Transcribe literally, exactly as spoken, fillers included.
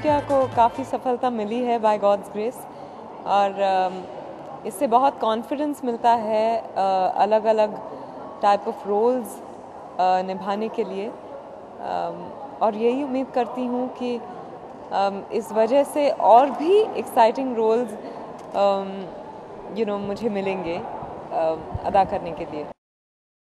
इश्किया को काफ़ी सफलता मिली है बाय गॉड्स ग्रेस, और इससे बहुत कॉन्फिडेंस मिलता है अलग अलग टाइप ऑफ रोल्स निभाने के लिए, और यही उम्मीद करती हूँ कि इस वजह से और भी एक्साइटिंग रोल्स यू नो मुझे मिलेंगे अदा करने के लिए।